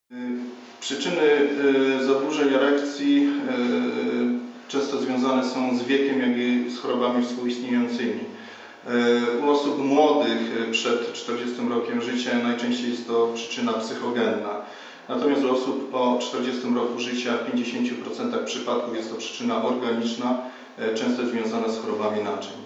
Przyczyny zaburzeń erekcji często związane są z wiekiem, jak i z chorobami współistniejącymi. U osób młodych przed 40 rokiem życia najczęściej jest to przyczyna psychogenna. Natomiast u osób po 40 roku życia w 50% przypadków jest to przyczyna organiczna, często związana z chorobami naczyń.